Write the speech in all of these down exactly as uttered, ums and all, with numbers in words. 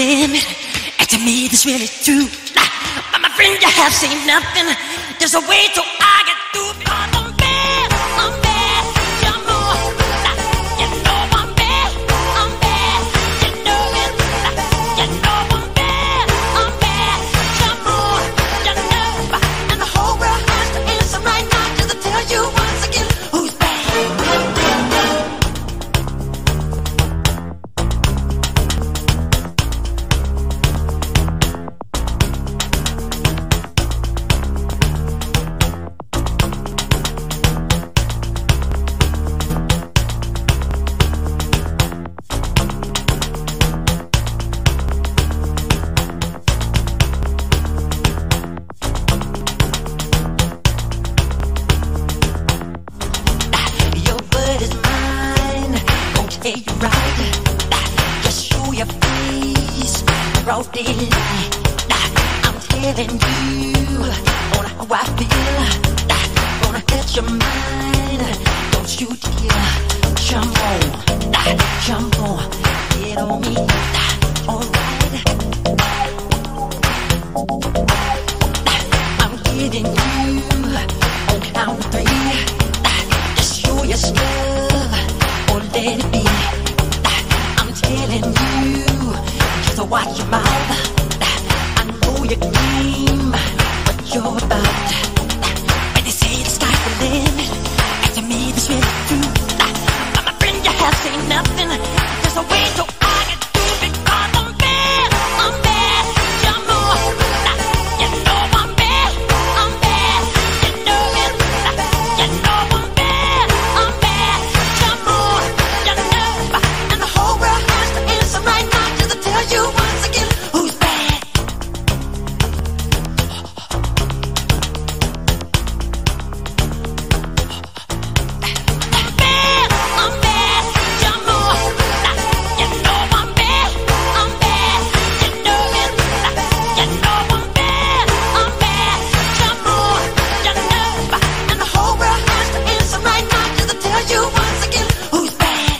limit, and to me this really true. But my friend, you have seen nothing. There's a way to I get through. Because I'm bad, I'm bad, you know. You know I'm bad, I'm bad, you know it. You know I'm bad, I'm bad, you know, you know. And the whole world has to answer right now just to tell you once again who's bad. Hey, you right. Just show your face, broad daylight. I'm telling you on how I feel. Gonna hit your mind. Don't you dare jump on, jump on, get on me. Alright. I'm getting you on count of three. Just show your stuff or let it be. I'm telling you, just watch your mouth. I know your game, what you're about. When they say the sky's the limit, and to me this really true. But my friend, you have seen nothing. There's a way to I get through because I'm bad, I'm bad, you know. You know I'm bad, I'm bad, you know it. You know I'm bad, I'm bad, you know, you know. And the whole world has to answer right now just to tell you once again who's bad. I'm bad, I'm bad, you know. You know I'm bad, I'm bad, you know it. You know I'm bad, I'm bad, you know, you know. And the whole world has to answer right now just to tell you once again who's bad.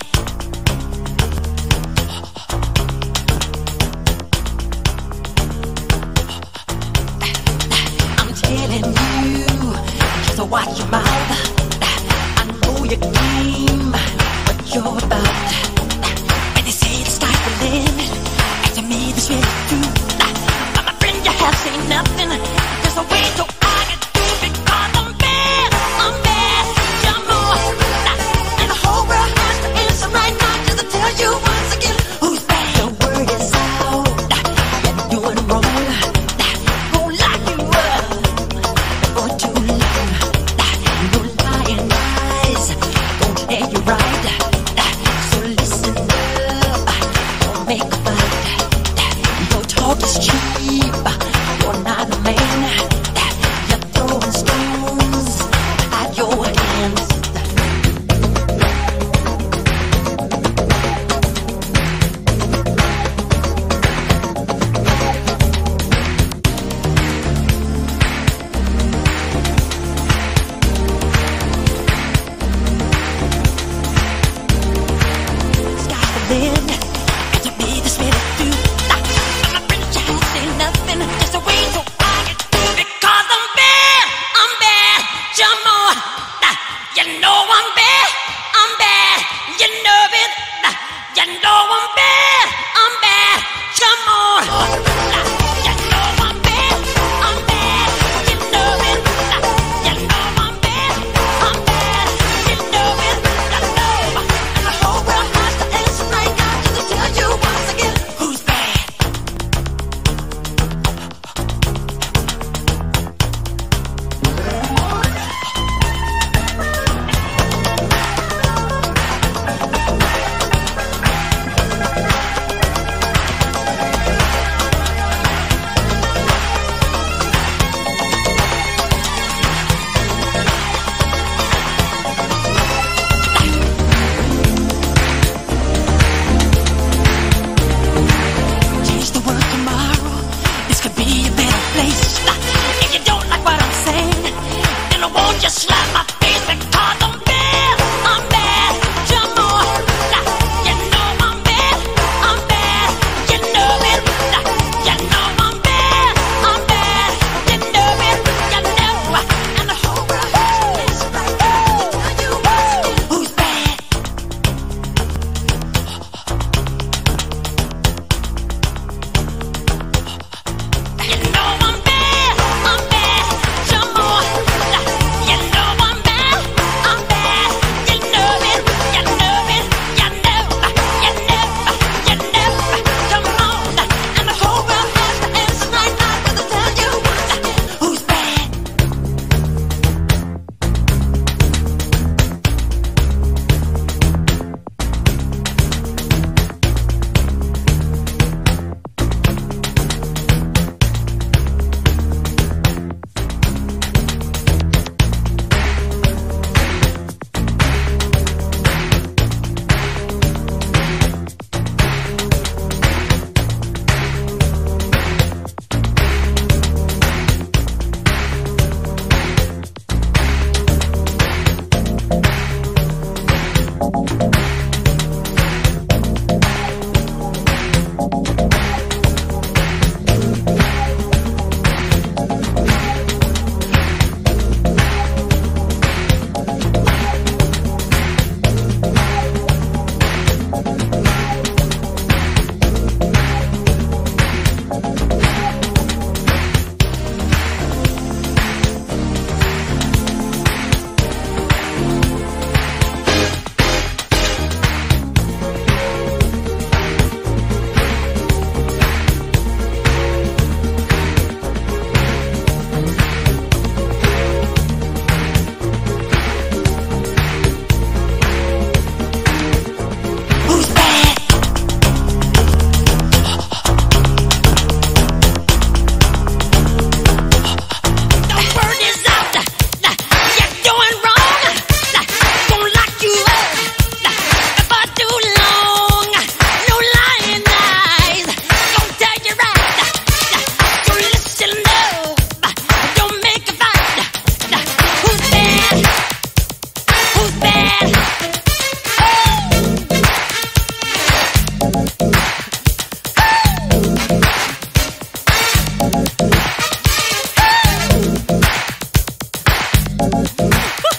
I'm telling you, just watch your mouth. I know your game, what you're about. When they say the sky's the limit, and to me this really true. But my friend, you have seen nothing. There's a way to I get through because I'm bad, I'm bad, you know. And the whole world has to answer right now just to tell you once again who's bad. The word is out, you're doing wrong. Gonna lock you up for too long. No lying eyes, gonna tell you right. Woo!